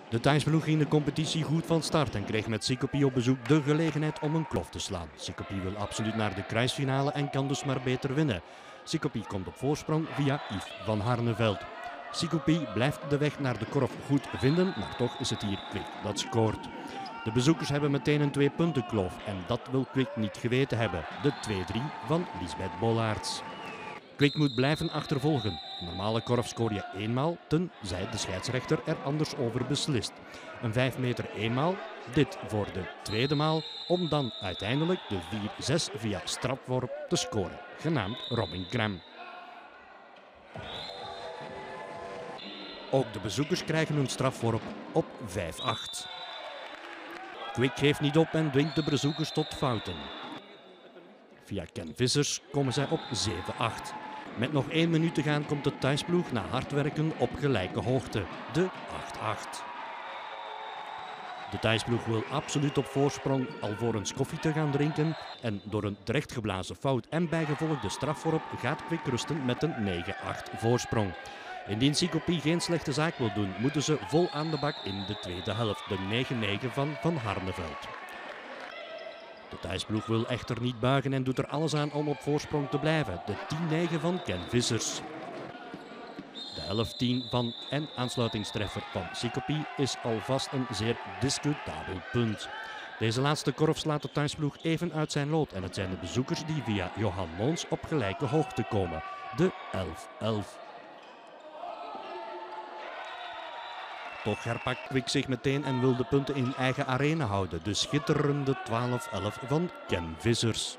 De thuisploeg ging de competitie goed van start en kreeg met Sicopi op bezoek de gelegenheid om een klof te slaan. Sicopi wil absoluut naar de kruisfinale en kan dus maar beter winnen. Sicopi komt op voorsprong via Yves van Harneveld. Sicopi blijft de weg naar de korf goed vinden, maar toch is het hier Kwik dat scoort. De bezoekers hebben meteen een 2-puntenkloof en dat wil Kwik niet geweten hebben. De 2-3 van Lisbeth Bollaerts. Kwik moet blijven achtervolgen. Een normale korf scoor je eenmaal, tenzij de scheidsrechter er anders over beslist. Een 5 meter eenmaal, dit voor de tweede maal, om dan uiteindelijk de 4-6 via strafworp te scoren, genaamd Robin Graham. Ook de bezoekers krijgen een strafworp op 5-8. Kwik geeft niet op en dwingt de bezoekers tot fouten. Via Ken Vissers komen zij op 7-8. Met nog 1 minuut te gaan komt de thuisploeg na hard werken op gelijke hoogte, de 8-8. De thuisploeg wil absoluut op voorsprong alvorens koffie te gaan drinken en door een terechtgeblazen fout en bijgevolgde strafworp gaat Kwik rusten met een 9-8 voorsprong. Indien Sicopi geen slechte zaak wil doen, moeten ze vol aan de bak in de tweede helft, de 9-9 van Van Harneveld. De thuisploeg wil echter niet buigen en doet er alles aan om op voorsprong te blijven, de 10-9 van Ken Vissers. De 11-10 van en aansluitingstreffer van Sicopi is alvast een zeer discutabel punt. Deze laatste korf slaat de thuisploeg even uit zijn lood en het zijn de bezoekers die via Johan Moons op gelijke hoogte komen, de 11-11. Toch herpakt Kwik zich meteen en wil de punten in eigen arena houden. De schitterende 12-11 van Ken Vissers.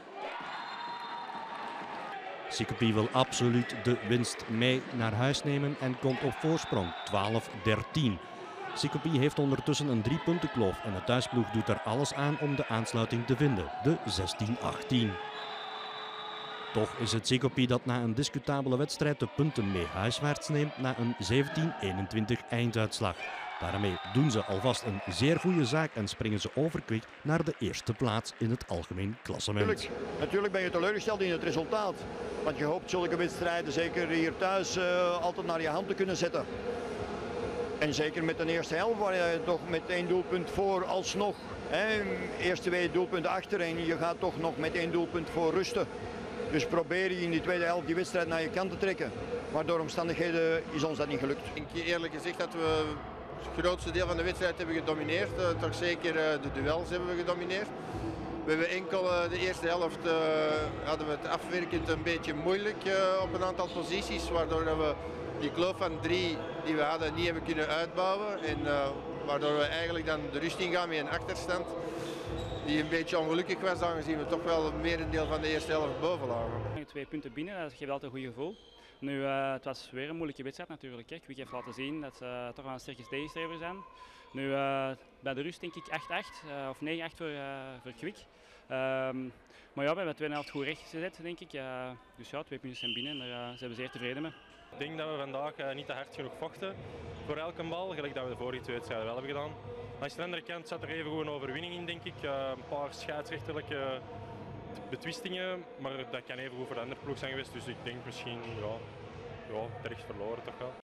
Sicopi wil absoluut de winst mee naar huis nemen en komt op voorsprong 12-13. Sicopi heeft ondertussen een 3-puntenkloof en de thuisploeg doet er alles aan om de aansluiting te vinden, de 16-18. Toch is het Sicopi dat na een discutabele wedstrijd de punten mee huiswaarts neemt na een 17-21 einduitslag. Daarmee doen ze alvast een zeer goede zaak en springen ze over Kwik naar de eerste plaats in het algemeen klassement. Natuurlijk ben je teleurgesteld in het resultaat. Want je hoopt zulke wedstrijden, zeker hier thuis, altijd naar je hand te kunnen zetten. En zeker met de eerste helft waar je toch met 1 doelpunt voor alsnog. Eerst 2 doelpunten achter en je gaat toch nog met 1 doelpunt voor rusten. Dus probeer je in die tweede helft die wedstrijd naar je kant te trekken. Maar door omstandigheden is ons dat niet gelukt. Ik denk eerlijk gezegd dat we het grootste deel van de wedstrijd hebben gedomineerd. Toch zeker de duels hebben we gedomineerd. We hebben enkel de eerste helft hadden we het afwerkend een beetje moeilijk op een aantal posities. Waardoor we die kloof van 3 die we hadden niet hebben kunnen uitbouwen. En waardoor we eigenlijk dan de rust ingaan met een achterstand. Die een beetje ongelukkig was, aangezien we toch wel een merendeel van de eerste helft boven lagen. 2 punten binnen, dat geeft altijd een goed gevoel. Nu, het was weer een moeilijke wedstrijd natuurlijk. Kwik heeft laten zien dat ze toch wel een sterke tegenstrever zijn. Nu, bij de rust denk ik 8-8 of 9-8 voor Kwik. Maar ja, we hebben de 2,5 goed rechtgezet, denk ik. Dus ja, 2 punten zijn binnen en daar zijn we zeer tevreden mee. Ik denk dat we vandaag niet te hard genoeg vochten voor elke bal, gelijk dat we de vorige 2 wedstrijden wel hebben gedaan. Langs de andere kant zat er even gewoon een overwinning in, denk ik. Een paar scheidsrechterlijke betwistingen, maar dat kan even goed voor de andere ploeg zijn geweest. Dus ik denk misschien terecht verloren toch wel.